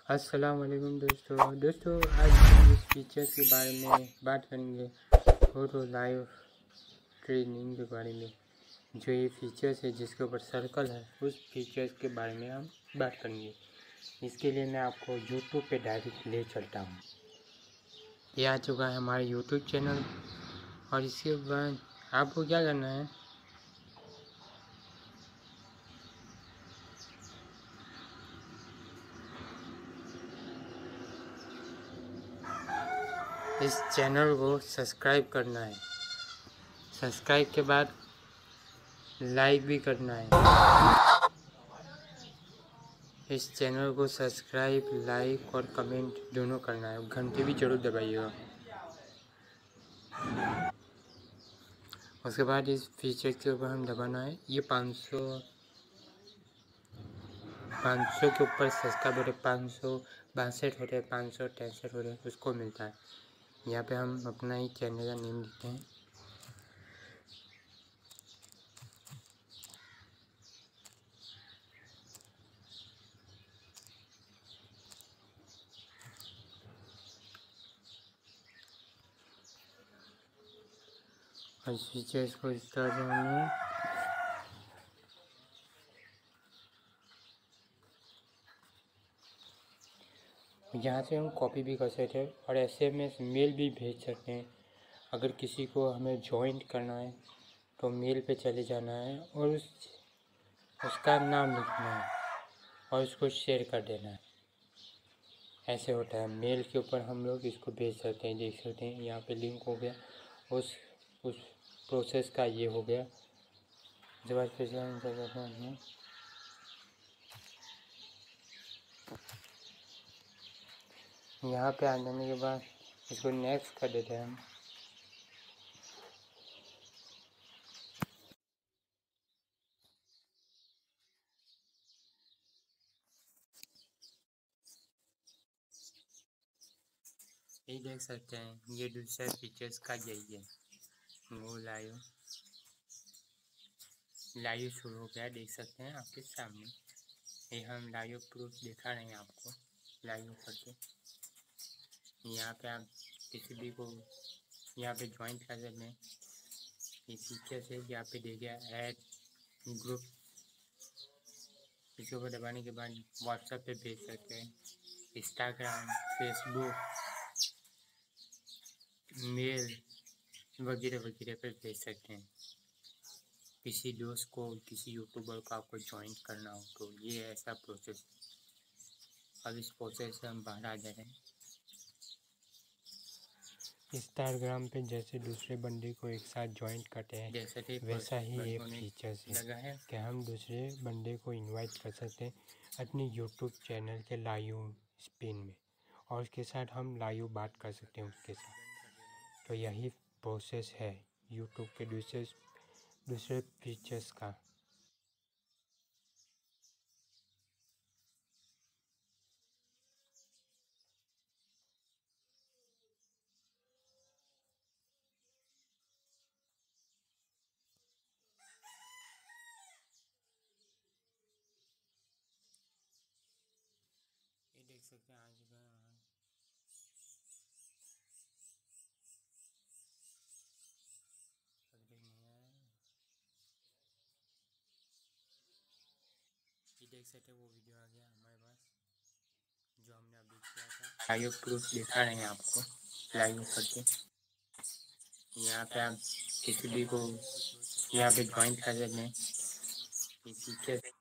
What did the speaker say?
अस्सलाम वालेकुम दोस्तों आज हम इस फीचर्स के बारे में बात करेंगे। फोटो लाइव ट्रेनिंग के बारे में। जो ये फीचर्स है जिसके ऊपर सर्कल है उस फीचर्स के बारे में हम बात करेंगे। इसके लिए मैं आपको यूट्यूब पे डायरेक्ट ले चलता हूँ। ये आ चुका है हमारे यूट्यूब चैनल और इसके बाद आपको क्या करना है, इस चैनल को सब्सक्राइब करना है। सब्सक्राइब के बाद लाइक भी करना है। इस चैनल को सब्सक्राइब, लाइक और कमेंट दोनों करना है। घंटी भी जरूर दबाइएगा। उसके बाद इस फीचर के ऊपर हम दबाना है। ये 500 के ऊपर सब्सक्राइब होते 562 होते 563 होते उसको मिलता है। यहाँ पे हम अपना ही चैनल का नेम लिखते हैं। और इस फीचर्स को इस तरह से हमें यहाँ से हम कॉपी भी कर सकते हैं और SMS मेल भी भेज सकते हैं। अगर किसी को हमें ज्वाइन करना है तो मेल पे चले जाना है और उसका नाम लिखना है और उसको शेयर कर देना है। ऐसे होता है। मेल के ऊपर हम लोग इसको भेज सकते हैं। देख सकते हैं यहाँ पे लिंक हो गया। उस प्रोसेस का ये हो गया। जब आज फिर यहाँ पे आ जाने के बाद इसको नेक्स्ट कर देते हैं हम। ये देख सकते हैं ये दूसरा फीचर्स का यही है। वो लाइव शुरू हो गया। देख सकते हैं आपके सामने। ये हम लाइव प्रूफ दिखा रहे हैं आपको लाइव करके। यहाँ पे आप किसी भी को यहाँ पे ज्वाइन कर सकते हैं। ये फीचर से यहाँ पे देखिए ऐड ग्रुप। इसके ऊपर दबाने के बाद व्हाट्सएप पे भेज सकते हैं, इंस्टाग्राम, फेसबुक, मेल वगैरह वगैरह पर भेज सकते हैं। किसी दोस्त को, किसी यूट्यूबर को आपको ज्वाइन करना हो तो ये ऐसा प्रोसेस। अब इस प्रोसेस से हम बाहर आ जा रहे हैं। इंस्टाग्राम पे जैसे दूसरे बंदे को एक साथ ज्वाइन करते हैं वैसा ही ये फीचर्स है कि हम दूसरे बंदे को इनवाइट कर सकते हैं अपने यूट्यूब चैनल के लाइव स्पिन में और उसके साथ हम लाइव बात कर सकते हैं उसके साथ। तो यही प्रोसेस है यूट्यूब के दूसरे फीचर्स का। ये देख सकते हैं आज का ये देख सकते हैं वो वीडियो आ गया हमारे पास जो हमने अभी किया था। लाइव प्रूफ दिखा रहे हैं आपको लाइव करके। यहाँ पे आप किसी भी को यहाँ पे ज्वाइन कर सकते हैं। ये फीचर